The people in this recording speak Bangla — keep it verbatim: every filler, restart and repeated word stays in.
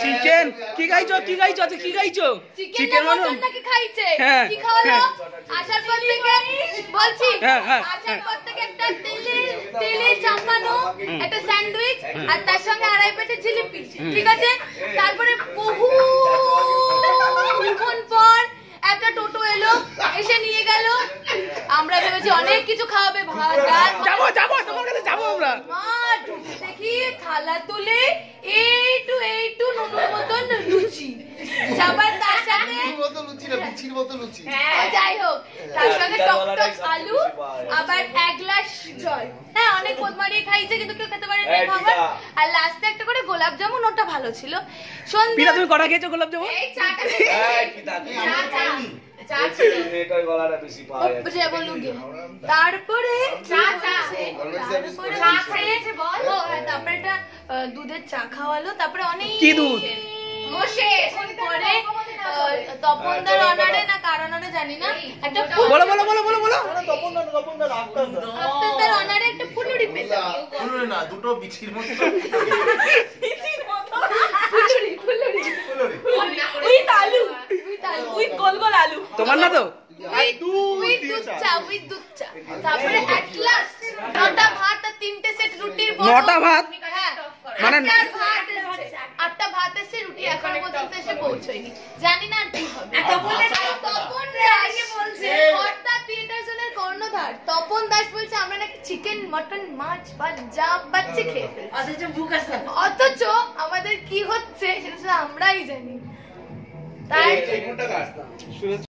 চিকেন কি খাইছো কি খাইছো আচ্ছা কি খাইছো চিকেন মটন নাকি খাইছে কি খাওয়ালো আসার পর থেকে বলছি আসার পর থেকে একটা তেলে তেলে চাপানো একটা স্যান্ডউইচ আর তার সঙ্গে আড়াই প্লেট জিলিপি ঠিক আছে তারপরে বহুক্ষণ পর একটা টোটো এলো এসে নিয়ে গেল আমরা ভেবেছি অনেক কিছু খাওয়াবে ভাত ডাল যাবো যাবো তোমার কাছে যাবো আমরা মা দেখি থালা তুলে এই টু এই টু নুনুর মতন লুচি সবার তার সাথে মতো লুচি না বিচির মতো লুচি হ্যাঁ যাই হোক তার সঙ্গে টক টক আলু আবার এক গ্লাস জল হ্যাঁ অনেক পদমারি খাইছে কিন্তু কেউ খেতে পারেনি খাবার আর লাস্টে একটা করে গোলাপ জামুন ওটা ভালো ছিল সন্ধ্যা পিতা তুমি কটা খেয়েছো গোলাপ জামুন এই চাটা এই পিতা চা চা চা এটাই গলাটা বেশি পাওয়া যায় বুঝে বলুগে তারপরে চা চা তারপরে চা খেয়েছে বল ও হ্যাঁ তারপরে একটা দুধের চা খাওয়ালো তারপরে অনেক কি দুধ বসে পরে তপনদার অনারে না কার অনারে জানি না একটা বলো বলো বলো বলো বলো তপনদা তপনদা আপনাদের অনারে একটা ফুলুরি পেলাম ফুলুরি না দুটো বিচির মতো বিচির মতো ফুলুরি ফুলুরি ফুলুরি উইথ আলু উইথ আলু উইথ গোল গোল আলু তোমার না তো উইথ দুধ চা উইথ দুধ চা তারপরে এক গ্লাস নটা ভাত আর তিনটে সেট রুটির বড় নটা ভাত হ্যাঁ মানে আটটা ভাত এসে রুটি এখনো পর্যন্ত এসে পৌঁছয়নি জানি না আর কি হবে তপন আগে বলছে কর্তা থিয়েটার জোনের কর্ণধার তপন দাস বলছে আমরা নাকি চিকেন মটন মাছ বা যা বাচ্চা খেয়ে ফেলছি অথচ আমাদের কি হচ্ছে সেটা আমরাই জানি তাই